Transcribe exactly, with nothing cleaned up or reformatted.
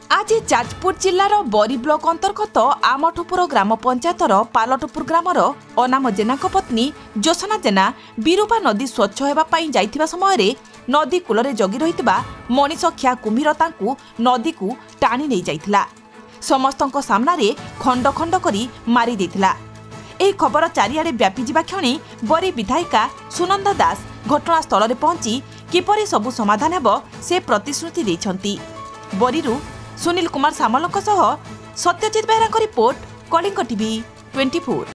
आज जाजपुर जिलार बरी ब्लॉक अंतर्गत आमठपुर ग्राम पंचायतर पालटपुर ग्रामर अनाम जेना पत्नी जोसना जेना बिरुपा नदी स्वच्छ होगापाई जाइथिबा समय नदी कूल जगी रही मनीषखिया कुम्भीर तांकु नदी को टाणी नहीं जाइथिला। समस्तक सामने खंड खंड करी मारी देथिला। एही खबर चारिआडे व्यापी जिबा क्षणी बरी विधायिका सुनंदा दास घटनास्थल में पहुंची किपरि सबु समाधान हेबो से प्रतिश्रुति दैछंती। बरीरु सुनील कुमार सामलक सह सत्यजित बेहरा रिपोर्ट कलिंग टीवी चौबीस।